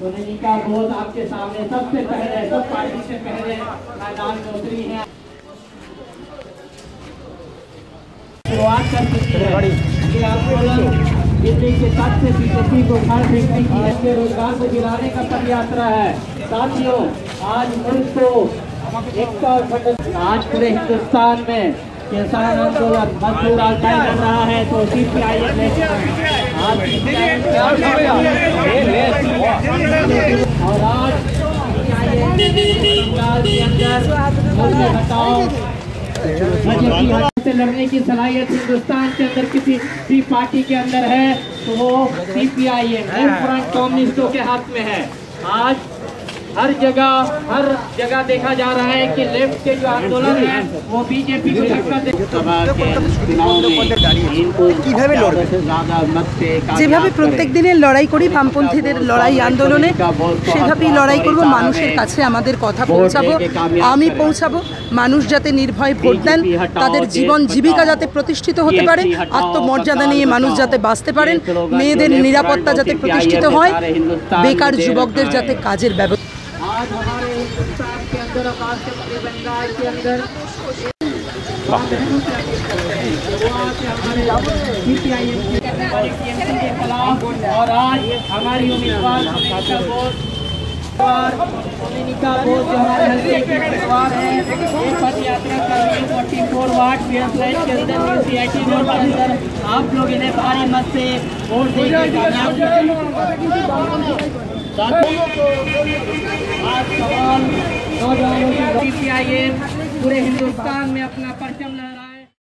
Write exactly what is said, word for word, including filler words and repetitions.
सोनिका बोस आपके सामने सबसे पहले सब पार्टी से पहले मैदान में उतरी है, शुरुआत कर चुकी है। ये आंदोलन दिल्ली के तट से बीजेपी को घर फेंकने की है, के रोजगार को गिराने का पदयात्रा है। साथियों, आज मुल्क को एकता और आज पूरे हिंदुस्तान में किसान आंदोलन मजदूर आंदोलन कर रहा है, तो सीपीआई आज और आज बंगाल के अंदर मुझे बताओ से लड़ने की सलाहियत हिंदुस्तान के अंदर किसी भी पार्टी के अंदर है तो वो सीपीआई फ्रंट कम्युनिस्टों के हाथ में है। आज हर जगह हर जगह देखा जा रहा है कि लेफ्ट के जो आंदोलन है वो बीजेपी को टक्कर যেভাবে প্রত্যেক দিনের লড়াই করি বামপন্থীদের লড়াই আন্দোলনে, সেভাবেই লড়াই করব, মানুষের কাছে আমাদের কথা পৌঁছাবো, আমি পৌঁছাবো। মানুষ যাতে নির্ভয় ভোট দেন, তাদের জীবন জীবিকা যাতে প্রতিষ্ঠিত হতে পারে, আত্মমর্যাদা নিয়ে মানুষ যাতে বাঁচতে পারেন, মেয়েদের নিরাপত্তা যাতে প্রতিষ্ঠিত হয়, বেকার যুবকদের যাতে কাজের ব্যবস্থা। आज हमारे हिंदुस्तान के अंदर और बंगाल के अंदर और आज हमारी उम्मीदवार सोनिका बोस जो हमारे हल्के की उम्मीदवार है, एक पद यात्रा कर रही है forty four ward PS line के अंदर सीआईटी रोड के अंदर। आप लोग इन्हें भारी मत से वोट देकर आज सवाल नौजवानों की सीपीआई पूरे हिंदुस्तान में अपनी